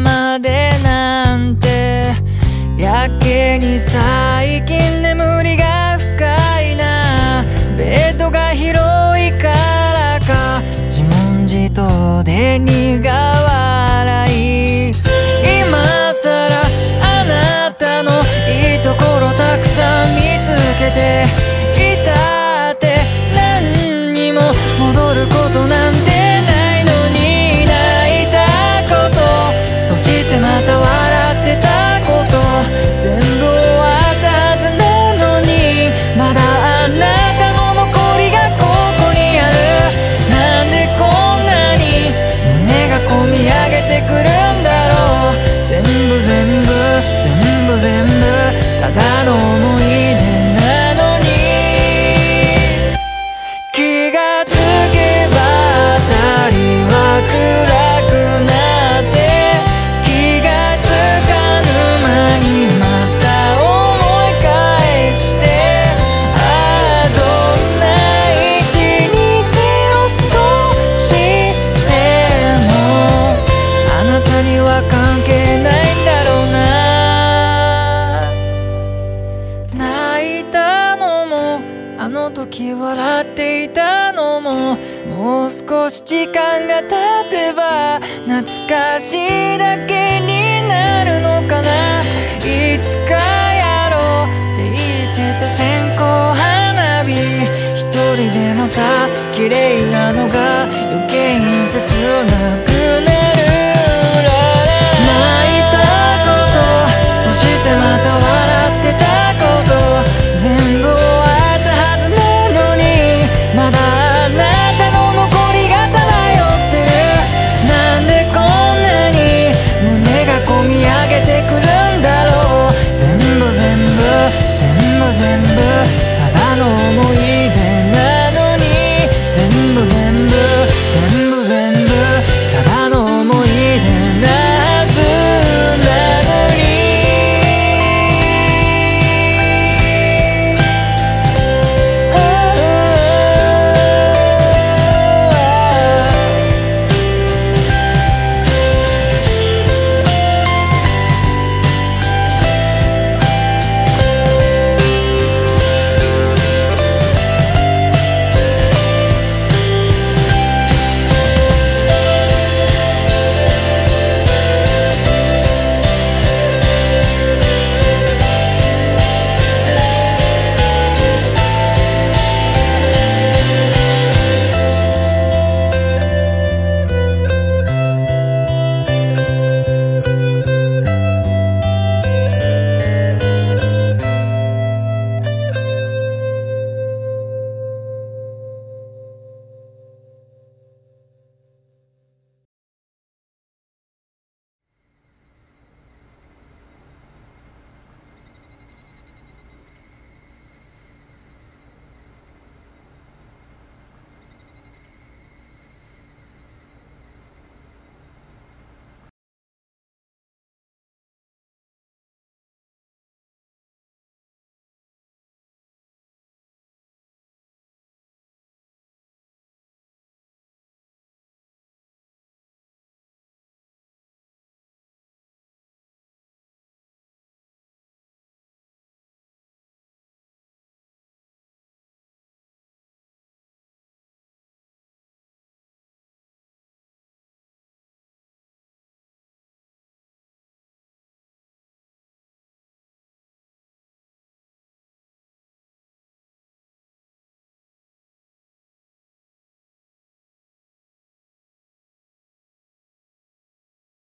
までなんてやけに最近眠りが深いな。ベッドが広いからか自問自答で苦笑い。今さらあなたのいいところたくさん見つけていたって何にも戻ることなんてないのに、泣いたことそしてまた笑ってたこと全部終わったはずなのに、まだあなたの残りがここにある。なんでこんなに胸がこみ上げてくるんだろう。全部全部全部全部ただの思い出なのに、気がつけば辺りは暗くなって気がつかぬ間にまた思い返して、ああどんな一日を過ごしてもあなたには関係ないんだろうな。泣いたのもあの時笑っていたのも、もう少し時間が経てば懐かしいだけになるのかな。いつかやろうって言ってた線香花火、一人でもさ綺麗なのが余計に切なくなる。